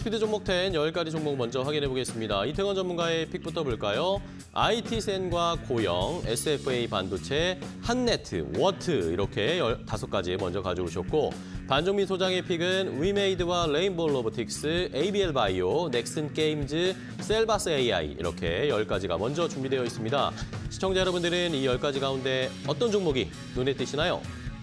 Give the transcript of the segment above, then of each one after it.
스피드 종목 10 10가지 종목 먼저 확인해 보겠습니다. 이태건 전문가의 픽부터 볼까요? IT센과 고영, SFA 반도체, 한네트, 워트 이렇게 15가지 먼저 가져오셨고 반종민 소장의 픽은 위메이드와 레인보우 로보틱스, ABL 바이오, 넥슨 게임즈, 셀바스 AI 이렇게 10가지가 먼저 준비되어 있습니다. 시청자 여러분들은 이 10가지 가운데 어떤 종목이 눈에 띄시나요?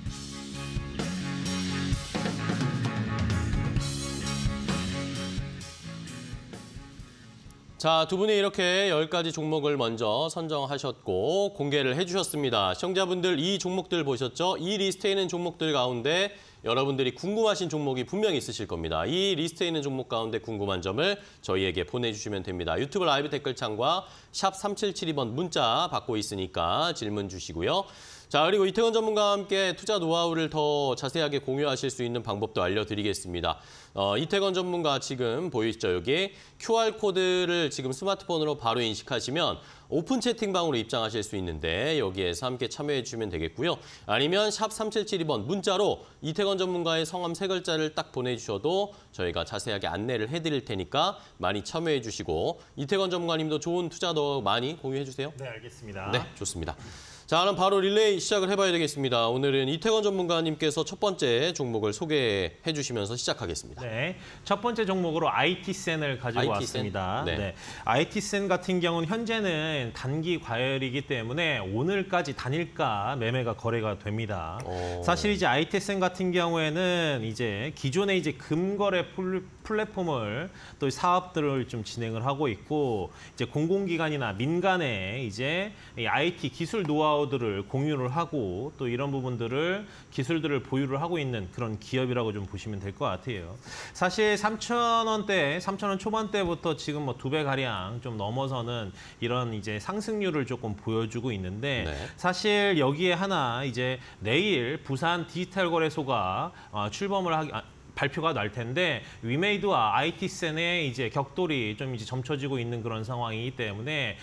자, 두 분이 이렇게 10가지 종목을 먼저 선정하셨고 공개를 해주셨습니다. 시청자분들 이 종목들 보셨죠? 이 리스트에 있는 종목들 가운데 여러분들이 궁금하신 종목이 분명히 있으실 겁니다. 이 리스트에 있는 종목 가운데 궁금한 점을 저희에게 보내주시면 됩니다. 유튜브 라이브 댓글창과 샵 3772번 문자 받고 있으니까 질문 주시고요. 자, 그리고 이태건 전문가와 함께 투자 노하우를 더 자세하게 공유하실 수 있는 방법도 알려드리겠습니다. 이태건 전문가 지금 보이시죠? 여기 QR코드를 지금 스마트폰으로 바로 인식하시면 오픈 채팅방으로 입장하실 수 있는데 여기에서 함께 참여해 주시면 되겠고요. 아니면 샵 3772번 문자로 이태건 전문가의 성함 3글자를 딱 보내주셔도 저희가 자세하게 안내를 해드릴 테니까 많이 참여해 주시고 이태건 전문가님도 좋은 투자 노하우 많이 공유해 주세요. 네, 알겠습니다. 네, 좋습니다. 자, 그럼 바로 릴레이 시작을 해봐야 되겠습니다. 오늘은 이태건 전문가님께서 첫 번째 종목을 소개해 주시면서 시작하겠습니다. 네, 첫 번째 종목으로 IT센을 가지고 왔습니다. 네. 네, IT센 같은 경우는 현재는 단기 과열이기 때문에 오늘까지 단일가 매매가 거래가 됩니다. 사실 이제 IT센 같은 경우에는 이제 기존의 이제 금거래 플랫폼을 또 사업들을 좀 진행을 하고 있고 이제 공공기관이나 민간에 이제 이 IT 기술 노하우들을 공유를 하고 또 이런 부분들을 기술들을 보유를 하고 있는 그런 기업이라고 좀 보시면 될 것 같아요. 사실 3,000원대, 3,000원 초반대부터 지금 뭐 2배 가량 좀 넘어서는 이런 이제 상승률을 조금 보여주고 있는데 네. 사실 여기에 하나 이제 내일 부산 디지털 거래소가 발표가 날 텐데 위메이드와 IT센의 이제 격돌이 좀 이제 점쳐지고 있는 그런 상황이기 때문에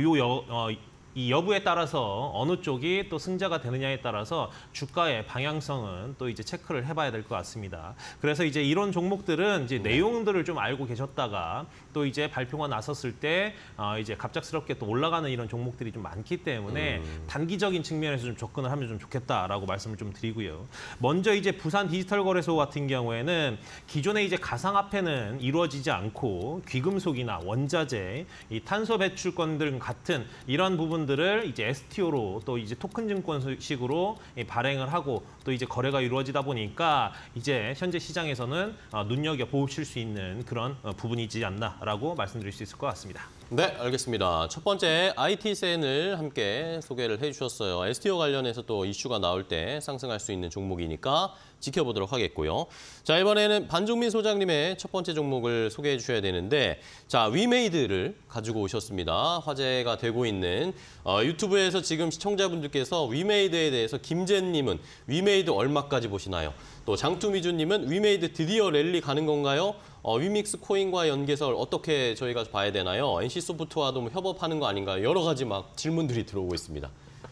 이 여부에 따라서 어느 쪽이 또 승자가 되느냐에 따라서 주가의 방향성은 또 이제 체크를 해봐야 될 것 같습니다. 그래서 이제 이런 종목들은 이제 내용들을 좀 알고 계셨다가 또 이제 발표가 나섰을 때 이제 갑작스럽게 또 올라가는 이런 종목들이 좀 많기 때문에 단기적인 측면에서 좀 접근을 하면 좀 좋겠다라고 말씀을 좀 드리고요. 먼저 이제 부산 디지털 거래소 같은 경우에는 기존에 이제 가상화폐는 이루어지지 않고 귀금속이나 원자재, 이 탄소 배출권 등 같은 이런 부분들을 이제 STO로 또 이제 토큰 증권식으로 발행을 하고 또 이제 거래가 이루어지다 보니까 이제 현재 시장에서는 눈여겨 보실 수 있는 그런 부분이지 않나라고 말씀드릴 수 있을 것 같습니다. 네, 알겠습니다. 첫 번째 IT센을 함께 소개를 해주셨어요. STO 관련해서 또 이슈가 나올 때 상승할 수 있는 종목이니까 지켜보도록 하겠고요. 자, 이번에는 반종민 소장님의 첫 번째 종목을 소개해 주셔야 되는데 자, 위메이드를 가지고 오셨습니다. 화제가 되고 있는 유튜브에서 지금 시청자분들께서 위메이드에 대해서 김재님은 위메이드 얼마까지 보시나요? 또 장투미주님은 위메이드 드디어 랠리 가는 건가요? 위믹스 코인과 연계설 어떻게 저희가 봐야 되나요? NC소프트와도 뭐 협업하는 거 아닌가요? 여러 가지 막 질문들이 들어오고 있습니다.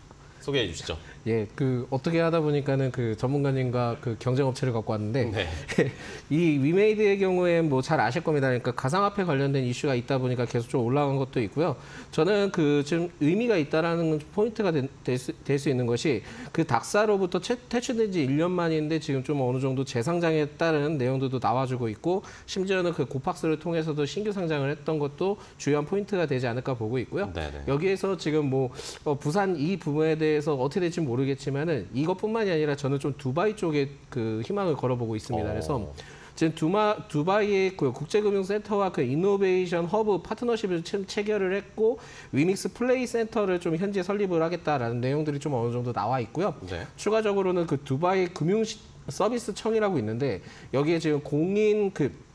소개해 주시죠. 예, 어떻게 하다 보니까는 전문가님과 경쟁 업체를 갖고 왔는데 네. 이 위메이드의 경우에 뭐 잘 아실 겁니다. 그러니까 가상화폐 관련된 이슈가 있다 보니까 계속 좀 올라간 것도 있고요. 저는 지금 의미가 있다라는 포인트가 될 수 있는 것이 닥사로부터 퇴출된 지 1년 만인데 지금 좀 어느 정도 재상장에 따른 내용들도 나와주고 있고 심지어는 고팍스를 통해서도 신규 상장을 했던 것도 주요한 포인트가 되지 않을까 보고 있고요. 네네. 여기에서 지금 뭐 부산 이 부분에 대해서 어떻게 될지 모르겠지만은 이것뿐만이 아니라 저는 좀 두바이 쪽에 희망을 걸어보고 있습니다. 그래서 지금 두바이의 국제금융센터와 이노베이션 허브 파트너십을 체결을 했고 위믹스 플레이 센터를 좀 현재 설립을 하겠다라는 내용들이 좀 어느 정도 나와 있고요. 네. 추가적으로는 두바이 금융 서비스청이라고 있는데 여기에 지금 공인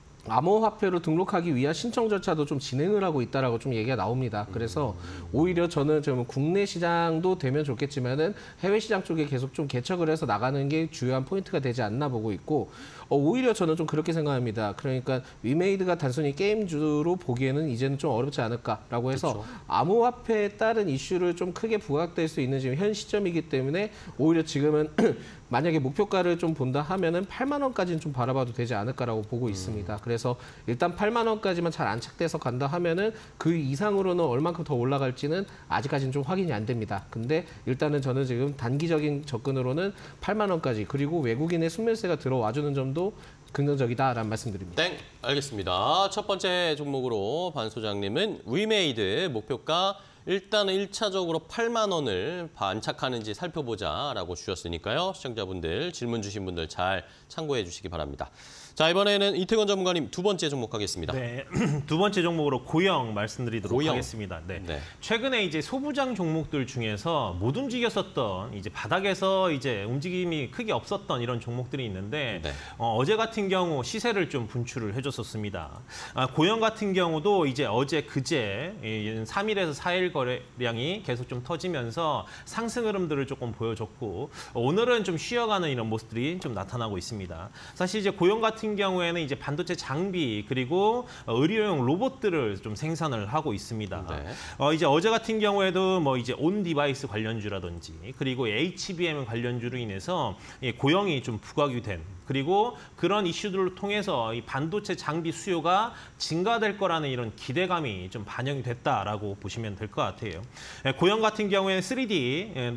암호화폐로 등록하기 위한 신청 절차도 좀 진행을 하고 있다라고 좀 얘기가 나옵니다. 그래서 오히려 저는 좀 국내 시장도 되면 좋겠지만은 해외 시장 쪽에 계속 좀 개척을 해서 나가는 게 주요한 포인트가 되지 않나 보고 있고 오히려 저는 좀 그렇게 생각합니다. 그러니까 위메이드가 단순히 게임주로 보기에는 이제는 좀 어렵지 않을까라고 해서 그렇죠. 암호화폐에 따른 이슈를 좀 크게 부각될 수 있는 지금 현 시점이기 때문에 오히려 지금은 만약에 목표가를 좀 본다 하면은 8만 원까지는 좀 바라봐도 되지 않을까라고 보고 있습니다. 그래서 일단 8만 원까지만 잘 안착돼서 간다 하면은 그 이상으로는 얼만큼 더 올라갈지는 아직까지는 좀 확인이 안 됩니다. 근데 일단은 저는 지금 단기적인 접근으로는 8만 원까지 그리고 외국인의 순매수세가 들어와주는 점도 긍정적이다라는 말씀드립니다. 땡, 알겠습니다. 첫 번째 종목으로 반 소장님은 위메이드 목표가 일단은 1차적으로 8만 원을 안착하는지 살펴보자라고 주셨으니까요. 시청자분들, 질문 주신 분들 잘 참고해 주시기 바랍니다. 자, 이번에는 이태건 전문가님 두 번째 종목 하겠습니다. 네, 두 번째 종목으로 고영 말씀드리도록 고영. 하겠습니다. 네. 네. 최근에 이제 소부장 종목들 중에서 못 움직였었던 이제 바닥에서 이제 움직임이 크게 없었던 이런 종목들이 있는데 네. 어제 같은 경우 시세를 좀 분출을 해줬었습니다. 고영 같은 경우도 이제 어제 그제 3일에서 4일 거래량이 계속 좀 터지면서 상승 흐름들을 조금 보여줬고 오늘은 좀 쉬어가는 이런 모습들이 좀 나타나고 있습니다. 사실 이제 고영 같은 경우에는 이제 반도체 장비 그리고 의료용 로봇들을 좀 생산을 하고 있습니다. 네. 이제 어제 같은 경우에도 뭐 이제 온 디바이스 관련주라든지 그리고 HBM 관련주로 인해서 고영이 좀 부각이 된 그리고 그런 이슈들을 통해서 이 반도체 장비 수요가 증가될 거라는 이런 기대감이 좀 반영이 됐다라고 보시면 될 것 같아요. 고영 같은 경우에는 3D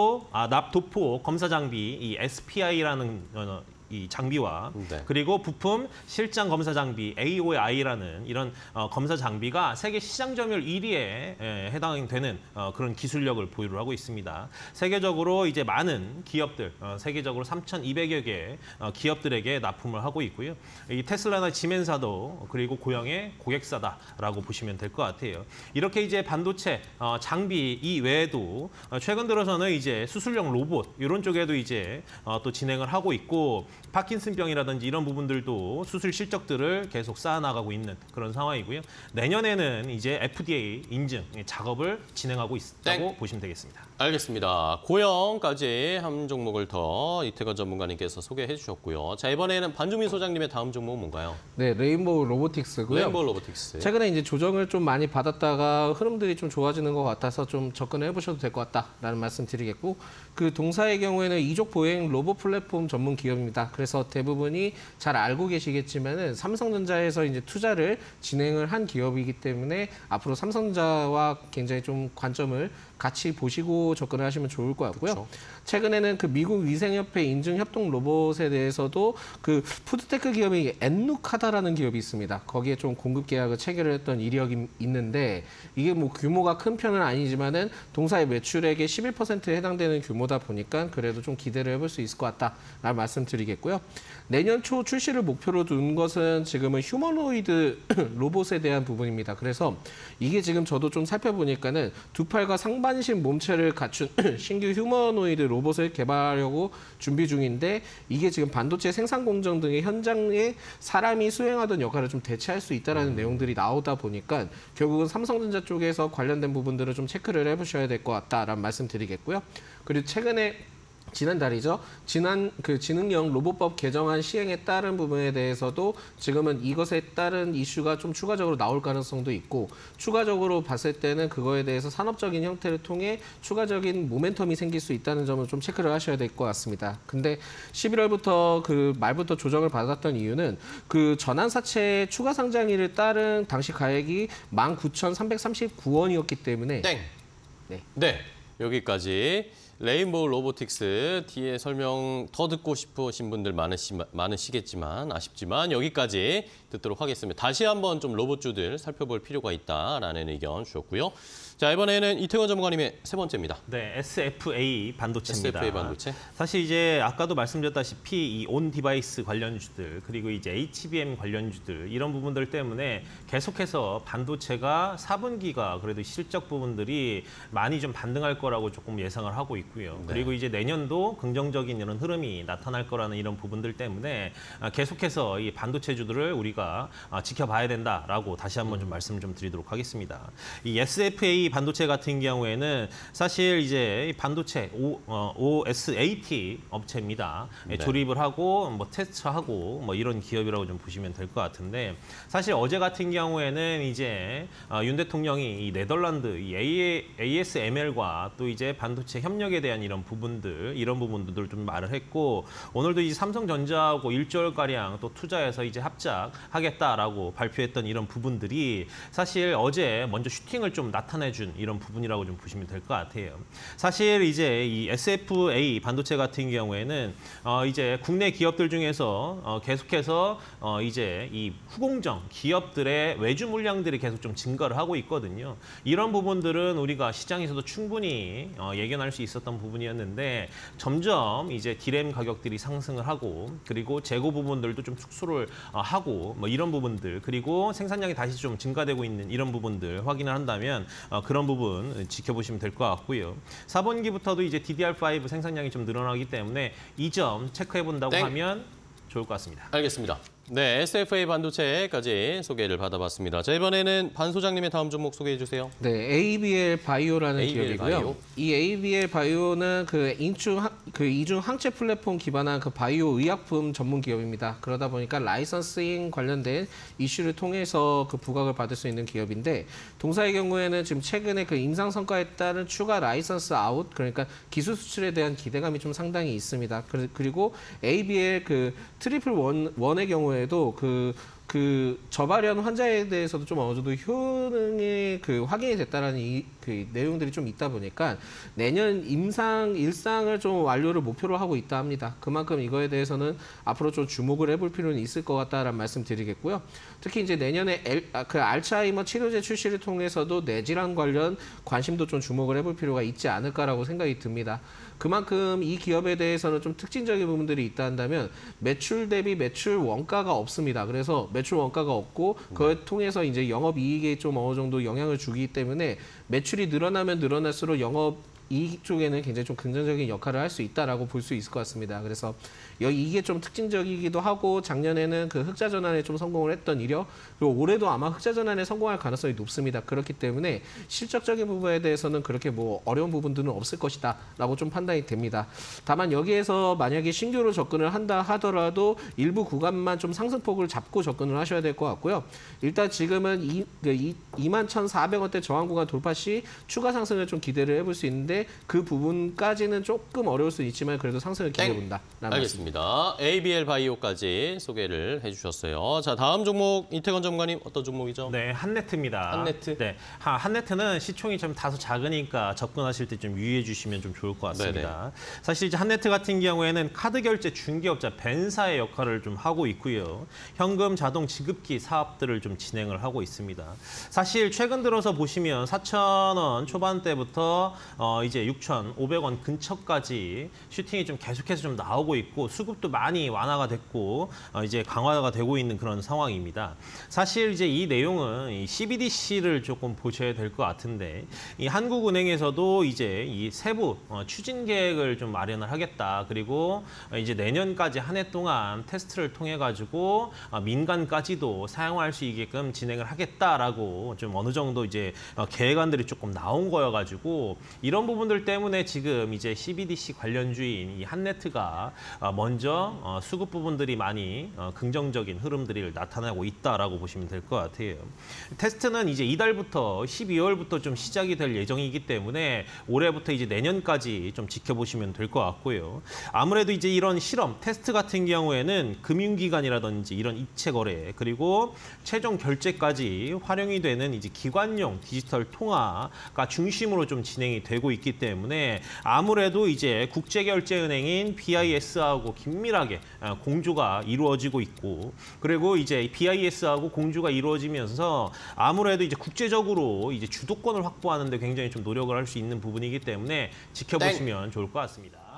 납도포 검사 장비 이 SPI라는 이 장비와 네. 그리고 부품 실장 검사 장비 AOI라는 이런 검사 장비가 세계 시장 점유율 1위에 해당되는 그런 기술력을 보유를 하고 있습니다. 세계적으로 이제 많은 기업들, 세계적으로 3,200여 개 기업들에게 납품을 하고 있고요. 이 테슬라나 지멘사도 그리고 고영의 고객사다라고 보시면 될 것 같아요. 이렇게 이제 반도체 장비 이외에도 최근 들어서는 이제 수술용 로봇 이런 쪽에도 이제 또 진행을 하고 있고. 파킨슨병이라든지 이런 부분들도 수술 실적들을 계속 쌓아나가고 있는 그런 상황이고요. 내년에는 이제 FDA 인증 작업을 진행하고 있다고 보시면 되겠습니다. 알겠습니다. 고영까지 한 종목을 더 이태건 전문가님께서 소개해 주셨고요. 자, 이번에는 반주민 소장님의 다음 종목은 뭔가요? 네, 레인보우 로보틱스고요. 레인보우 로보틱스. 최근에 이제 조정을 좀 많이 받았다가 흐름들이 좀 좋아지는 것 같아서 좀 접근해 보셔도 될 것 같다라는 말씀 드리겠고 그 동사의 경우에는 이족 보행 로봇 플랫폼 전문 기업입니다. 그래서 대부분이 잘 알고 계시겠지만은 삼성전자에서 이제 투자를 진행을 한 기업이기 때문에 앞으로 삼성전자와 굉장히 좀 관점을 같이 보시고 접근을 하시면 좋을 것 같고요. 그렇죠. 최근에는 그 미국 위생협회 인증 협동 로봇에 대해서도 그 푸드테크 기업이 엔누카다라는 기업이 있습니다. 거기에 좀 공급 계약을 체결을 했던 이력이 있는데 이게 뭐 규모가 큰 편은 아니지만은 동사의 매출액의 11%에 해당되는 규모다 보니까 그래도 좀 기대를 해볼 수 있을 것 같다라는 말씀드리겠고요. 내년 초 출시를 목표로 둔 것은 지금은 휴머노이드 로봇에 대한 부분입니다. 그래서 이게 지금 저도 좀 살펴보니까는 두 팔과 상반신 몸체를 갖춘 신규 휴머노이드 로봇을 개발하려고 준비 중인데 이게 지금 반도체 생산 공정 등의 현장에 사람이 수행하던 역할을 좀 대체할 수 있다는 내용들이 나오다 보니까 결국은 삼성전자 쪽에서 관련된 부분들을 좀 체크를 해보셔야 될 것 같다라는 말씀드리겠고요. 그리고 최근에 지난달이죠. 그 지능형 로봇법 개정안 시행에 따른 부분에 대해서도 지금은 이것에 따른 이슈가 좀 추가적으로 나올 가능성도 있고 추가적으로 봤을 때는 그거에 대해서 산업적인 형태를 통해 추가적인 모멘텀이 생길 수 있다는 점을 좀 체크를 하셔야 될 것 같습니다. 근데 11월부터 그 말부터 조정을 받았던 이유는 그 전환사채 추가 상장일을 따른 당시 가액이 19,339원이었기 때문에 네, 여기까지. 레인보우 로보틱스 뒤에 설명 더 듣고 싶으신 분들 많으시겠지만 아쉽지만 여기까지 듣도록 하겠습니다. 다시 한번 좀 로봇주들 살펴볼 필요가 있다라는 의견 주셨고요. 자, 이번에는 이태건 전문가님의 세 번째입니다. 네, SFA 반도체입니다. SFA 반도체. 사실 이제 아까도 말씀드렸다시피 이 온 디바이스 관련주들 그리고 이제 HBM 관련주들 이런 부분들 때문에 계속해서 반도체가 4분기가 그래도 실적 부분들이 많이 좀 반등할 거라고 조금 예상을 하고 있고요. 네. 그리고 이제 내년도 긍정적인 이런 흐름이 나타날 거라는 이런 부분들 때문에 계속해서 이 반도체주들을 우리가 우리가 지켜봐야 된다라고 다시 한번 좀 말씀을 좀 드리도록 하겠습니다. 이 SFA 반도체 같은 경우에는 사실 이제 반도체 OSAT 업체입니다. 네. 조립을 하고 뭐 테스트하고 뭐 이런 기업이라고 좀 보시면 될 것 같은데 사실 어제 같은 경우에는 이제 윤 대통령이 이 네덜란드 이 ASML과 또 이제 반도체 협력에 대한 이런 부분들을 좀 말을 했고 오늘도 이제 삼성전자하고 1조가량 또 투자해서 이제 합작하겠다라고 발표했던 이런 부분들이 사실 어제 먼저 슈팅을 좀 나타내준 이런 부분이라고 좀 보시면 될 것 같아요. 사실 이제 이 SFA 반도체 같은 경우에는 이제 국내 기업들 중에서 계속해서 이제 이 후공정 기업들의 외주 물량들이 계속 좀 증가를 하고 있거든요. 이런 부분들은 우리가 시장에서도 충분히 예견할 수 있었던 부분이었는데 점점 이제 디램 가격들이 상승을 하고 그리고 재고 부분들도 좀 축소를 하고 뭐 이런 부분들 그리고 생산량이 다시 좀 증가되고 있는 이런 부분들 확인을 한다면 그런 부분 지켜보시면 될 것 같고요. 4분기부터도 이제 DDR5 생산량이 좀 늘어나기 때문에 이 점 체크해 본다고 하면 좋을 것 같습니다. 알겠습니다. 네, SFA 반도체까지 소개를 받아봤습니다. 자, 이번에는 반 소장님의 다음 종목 소개해 주세요. 네, ABL 바이오라는 ABL 기업이고요. 바이오. 이 ABL 바이오는 그 이중 항체 플랫폼 기반한 그 바이오 의약품 전문 기업입니다. 그러다 보니까 라이선싱 관련된 이슈를 통해서 그 부각을 받을 수 있는 기업인데 동사의 경우에는 지금 최근에 그 임상 성과에 따른 추가 라이선스 아웃 그러니까 기술 수출에 대한 기대감이 좀 상당히 있습니다. 그리고 ABL 그 트리플 원의 경우에도 그 저발현 환자에 대해서도 좀 어느 정도 효능이 그 확인이 됐다라는 그 내용들이 좀 있다 보니까 내년 일상을 좀 완료를 목표로 하고 있다 합니다. 그만큼 이거에 대해서는 앞으로 좀 주목을 해볼 필요는 있을 것 같다라는 말씀 드리겠고요. 특히 이제 내년에 그 알츠하이머 치료제 출시를 통해서도 뇌질환 관련 관심도 좀 주목을 해볼 필요가 있지 않을까라고 생각이 듭니다. 그만큼 이 기업에 대해서는 좀 특징적인 부분들이 있다 한다면 매출 대비 매출 원가가 없습니다. 그래서 매출 원가가 없고 그걸 통해서 이제 영업이익에 좀 어느 정도 영향을 주기 때문에 매출이 늘어나면 늘어날수록 영업이익 쪽에는 굉장히 좀 긍정적인 역할을 할 수 있다라고 볼 수 있을 것 같습니다. 그래서 이게 좀 특징적이기도 하고 작년에는 그 흑자 전환에 좀 성공을 했던 이력 그리고 올해도 아마 흑자 전환에 성공할 가능성이 높습니다. 그렇기 때문에 실적적인 부분에 대해서는 그렇게 뭐 어려운 부분들은 없을 것이다라고 좀 판단이 됩니다. 다만 여기에서 만약에 신규로 접근을 한다 하더라도 일부 구간만 좀 상승폭을 잡고 접근을 하셔야 될 것 같고요. 일단 지금은 21,400원대 저항 구간 돌파 시 추가 상승을 좀 기대를 해볼 수 있는데 그 부분까지는 조금 어려울 수 있지만 그래도 상승을 기대해본다. 알겠습니다. ABL 바이오까지 소개를 해주셨어요. 자, 다음 종목 이태건 전문가님 어떤 종목이죠? 네, 한네트입니다. 한네트? 네, 한네트는 시총이 좀 다소 작으니까 접근하실 때 좀 유의해 주시면 좀 좋을 것 같습니다. 네네. 사실 이제 한네트 같은 경우에는 카드 결제 중개업자 벤사의 역할을 좀 하고 있고요. 현금 자동 지급기 사업들을 좀 진행을 하고 있습니다. 사실 최근 들어서 보시면 4,000원 초반대부터 이제 6,500원 근처까지 슈팅이 좀 계속해서 좀 나오고 있고 수급도 많이 완화가 됐고 이제 강화가 되고 있는 그런 상황입니다. 사실 이제 이 내용은 이 CBDC를 조금 보셔야 될 것 같은데 이 한국은행에서도 이제 이 세부 추진 계획을 좀 마련을 하겠다. 그리고 이제 내년까지 한 해 동안 테스트를 통해 가지고 민간까지도 사용할 수 있게끔 진행을 하겠다라고 좀 어느 정도 이제 계획안들이 조금 나온 거여가지고 이런 부분들 때문에 지금 이제 CBDC 관련주인 이 한네트가 먼저 수급 부분들이 많이 긍정적인 흐름들이 나타나고 있다라고 보시면 될 것 같아요. 테스트는 이제 이달부터 12월부터 좀 시작이 될 예정이기 때문에 올해부터 이제 내년까지 좀 지켜보시면 될 것 같고요. 아무래도 이제 이런 실험 테스트 같은 경우에는 금융기관이라든지 이런 이체 거래 그리고 최종 결제까지 활용이 되는 이제 기관용 디지털 통화가 중심으로 좀 진행이 되고 있기 때문에 아무래도 이제 국제결제은행인 BIS하고 긴밀하게 공조가 이루어지고 있고 그리고 이제 BIS하고 공조가 이루어지면서 아무래도 이제 국제적으로 이제 주도권을 확보하는 데 굉장히 좀 노력을 할 수 있는 부분이기 때문에 지켜보시면 좋을 것 같습니다.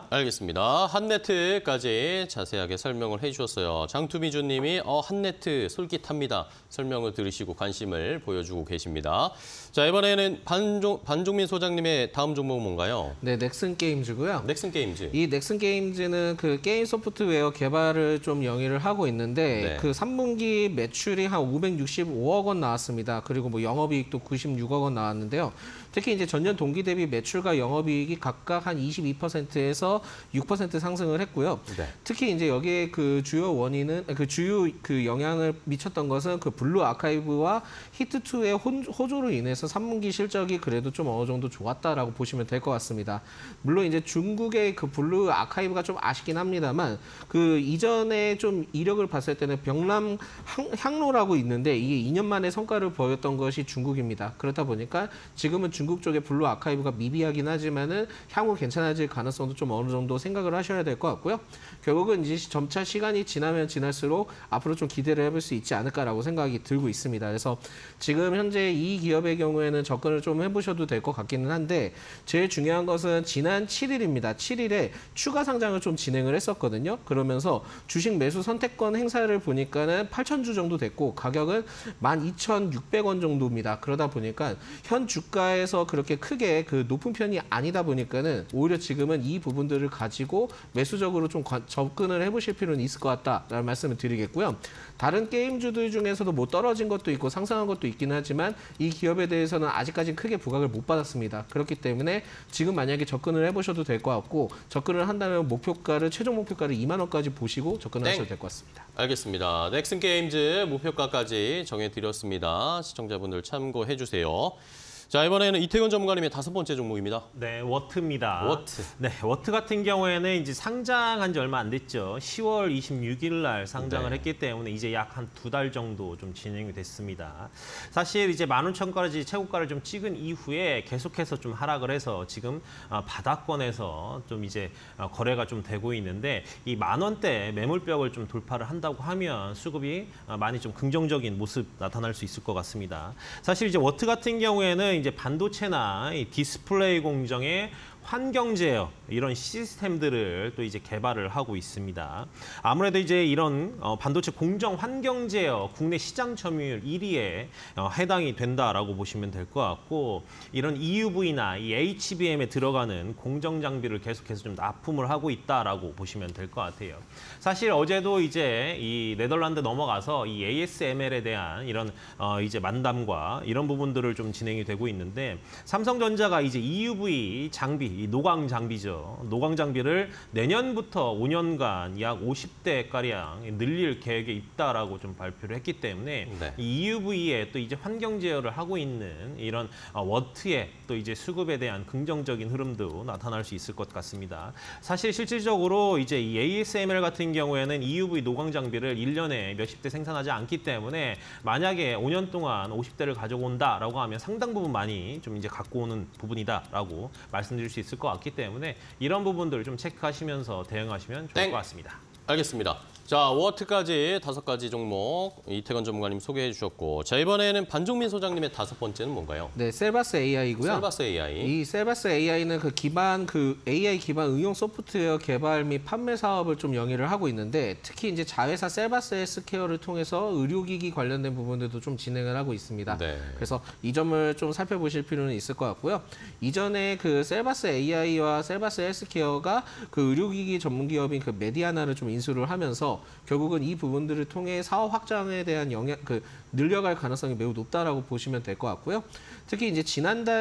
알겠습니다. 한네트까지 자세하게 설명을 해주셨어요. 장투비주 님이 한네트 솔깃합니다. 설명을 들으시고 관심을 보여주고 계십니다. 자, 이번에는 반종민 소장님의 다음 종목은 뭔가요? 네, 넥슨 게임즈고요. 넥슨 게임즈. 이 넥슨 게임즈는 그 게임 소프트웨어 개발을 좀 영위를 하고 있는데 네. 그 3분기 매출이 한 565억 원 나왔습니다. 그리고 뭐 영업이익도 96억 원 나왔는데요. 특히 이제 전년 동기 대비 매출과 영업이익이 각각 한 22%에서 6% 상승을 했고요. 네. 특히 이제 여기에 그 주요 원인은 그 주요 그 영향을 미쳤던 것은 그 블루 아카이브와 히트2의 호조로 인해서 3분기 실적이 그래도 좀 어느 정도 좋았다라고 보시면 될 것 같습니다. 물론 이제 중국의 그 블루 아카이브가 좀 아쉽긴 합니다만 그 이전에 좀 이력을 봤을 때는 병남 향로라고 있는데 이게 2년 만에 성과를 보였던 것이 중국입니다. 그렇다 보니까 지금은 중국 쪽의 블루 아카이브가 미비하긴 하지만은 향후 괜찮아질 가능성도 좀 어느 정도 생각을 하셔야 될 것 같고요. 결국은 이제 점차 시간이 지나면 지날수록 앞으로 좀 기대를 해볼 수 있지 않을까라고 생각이 들고 있습니다. 그래서 지금 현재 이 기업의 경우에는 접근을 좀 해보셔도 될 것 같기는 한데 제일 중요한 것은 지난 7일입니다. 7일에 추가 상장을 좀 진행을 했었거든요. 그러면서 주식 매수 선택권 행사를 보니까는 8,000주 정도 됐고 가격은 12,600원 정도입니다. 그러다 보니까 현 주가에서 그렇게 크게 그 높은 편이 아니다 보니까는 오히려 지금은 이 부분들을 가지고 매수적으로 좀 접근을 해보실 필요는 있을 것 같다라는 말씀을 드리겠고요. 다른 게임주들 중에서도 뭐 떨어진 것도 있고 상승한 것도 있긴 하지만 이 기업에 대해서는 아직까지 크게 부각을 못 받았습니다. 그렇기 때문에 지금 만약에 접근을 해보셔도 될 것 같고 접근을 한다면 최종 목표가를 2만 원까지 보시고 접근을 하셔도 될 것 같습니다. 알겠습니다. 넥슨 게임즈 목표가까지 정해드렸습니다. 시청자분들 참고해 주세요. 자, 이번에는 이태곤 전문가님의 5번째 종목입니다. 네, 워트입니다. 워트. 네, 워트 같은 경우에는 이제 상장한 지 얼마 안 됐죠. 10월 26일 날 상장을 네. 했기 때문에 이제 약 한 2달 정도 좀 진행이 됐습니다. 사실 이제 11,000원까지 최고가를 좀 찍은 이후에 계속해서 좀 하락을 해서 지금 바닥권에서 좀 이제 거래가 좀 되고 있는데 이 10,000원대 매물벽을 좀 돌파를 한다고 하면 수급이 많이 좀 긍정적인 모습 나타날 수 있을 것 같습니다. 사실 이제 워트 같은 경우에는 이제 반도체나 이 디스플레이 공정의 환경 제어 이런 시스템들을 또 이제 개발을 하고 있습니다. 아무래도 이제 이런 반도체 공정 환경 제어 국내 시장 점유율 1위에 해당이 된다라고 보시면 될 것 같고 이런 EUV나 이 HBM에 들어가는 공정 장비를 계속해서 좀 납품을 하고 있다라고 보시면 될 것 같아요. 사실 어제도 이제 이 네덜란드 넘어가서 이 ASML에 대한 이런 이제 만담과 이런 부분들을 좀 진행이 되고 있는데 삼성전자가 이제 EUV 장비 이 노광 장비죠. 노광 장비를 내년부터 5년간 약 50대가량 늘릴 계획에 있다라고 좀 발표를 했기 때문에 네. 이 EUV에 또 이제 환경 제어를 하고 있는 이런 워트의 또 이제 수급에 대한 긍정적인 흐름도 나타날 수 있을 것 같습니다. 사실 실질적으로 이제 이 ASML 같은 경우에는 EUV 노광 장비를 1년에 몇십 대 생산하지 않기 때문에 만약에 5년 동안 50대를 가져온다라고 하면 상당 부분 많이 좀 이제 갖고 오는 부분이다라고 말씀드릴 수 있을 것 같기 때문에 이런 부분들을 좀 체크하시면서 대응하시면 좋을 것 같습니다. 알겠습니다. 자, 워트까지 5가지 종목 이태건 전문가님 소개해 주셨고 자, 이번에는 반종민 소장님의 5번째는 뭔가요? 네, 셀바스 AI고요. 셀바스 AI. 이 셀바스 AI는 그 AI 기반 응용 소프트웨어 개발 및 판매 사업을 좀 영위를 하고 있는데 특히 이제 자회사 셀바스 헬스케어를 통해서 의료기기 관련된 부분들도 좀 진행을 하고 있습니다. 네. 그래서 이 점을 좀 살펴보실 필요는 있을 것 같고요. 이전에 그 셀바스 AI와 셀바스 헬스케어가 그 의료기기 전문 기업인 그 메디아나를 좀 인수를 하면서 결국은 이 부분들을 통해 사업 확장에 대한 늘려갈 가능성이 매우 높다라고 보시면 될 것 같고요. 특히 이제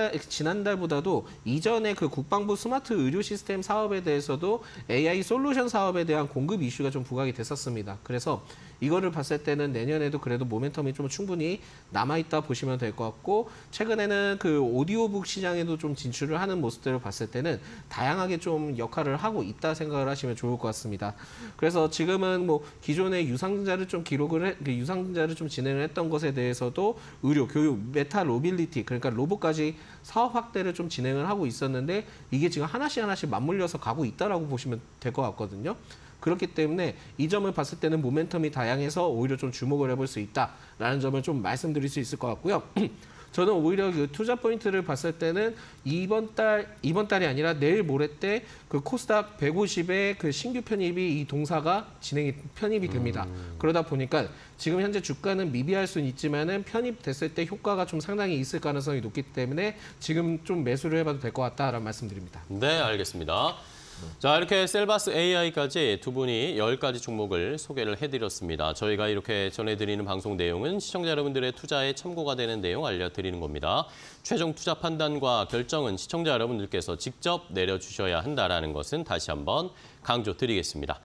지난달보다도 이전에 그 국방부 스마트 의료 시스템 사업에 대해서도 AI 솔루션 사업에 대한 공급 이슈가 좀 부각이 됐었습니다. 그래서 이거를 봤을 때는 내년에도 그래도 모멘텀이 좀 충분히 남아있다 보시면 될 것 같고 최근에는 그 오디오북 시장에도 좀 진출을 하는 모습들을 봤을 때는 다양하게 좀 역할을 하고 있다 생각을 하시면 좋을 것 같습니다. 그래서 지금은 뭐 기존의 유상증자를 좀 유상증자를 좀 진행을 했던 것에 대해서도 의료, 교육, 메타 로빌리티 그러니까 로봇까지 사업 확대를 좀 진행을 하고 있었는데 이게 지금 하나씩 맞물려서 가고 있다라고 보시면 될 것 같거든요. 그렇기 때문에 이 점을 봤을 때는 모멘텀이 다양해서 오히려 좀 주목을 해볼 수 있다라는 점을 좀 말씀드릴 수 있을 것 같고요. 저는 오히려 그 투자 포인트를 봤을 때는 이번 달이 아니라 내일 모레 때 그 코스닥 150의 그 신규 편입이 이 동사가 편입이 됩니다. 그러다 보니까 지금 현재 주가는 미비할 수는 있지만은 편입됐을 때 효과가 좀 상당히 있을 가능성이 높기 때문에 지금 좀 매수를 해봐도 될 것 같다라는 말씀드립니다. 네, 알겠습니다. 자, 이렇게 셀바스 AI까지 두 분이 10가지 종목을 소개를 해드렸습니다. 저희가 이렇게 전해드리는 방송 내용은 시청자 여러분들의 투자에 참고가 되는 내용 알려드리는 겁니다. 최종 투자 판단과 결정은 시청자 여러분들께서 직접 내려주셔야 한다는 것은 다시 한번 강조드리겠습니다.